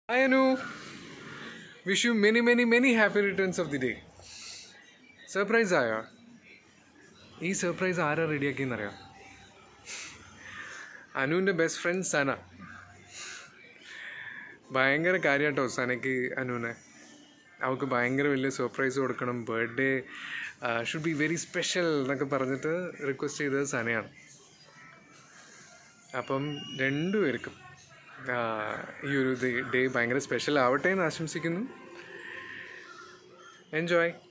Hi Anu, wish you many happy returns of the day. Surprise ആയോ? ഈ surprise ആരാ റെഡിയാക്കിയെന്നറിയാം? അനുവിൻ്റെ best friend സന. ഭയങ്കര കാര്യമായിട്ടോ സനയ്ക്ക് അനുവിനെ. അവൾക്ക് ഭയങ്കര വലിയ സർപ്രൈസ് കൊടുക്കണം, birthday should be very special എന്നൊക്കെ പറഞ്ഞിട്ട് റിക്വസ്റ്റ് ചെയ്തത് സനയാണ്. അപ്പം രണ്ടുപേർക്കും ഈ ഒരു ഡേ ഭയങ്കര സ്പെഷ്യൽ ആവട്ടെ എന്ന് ആശംസിക്കുന്നു. എൻജോയ്.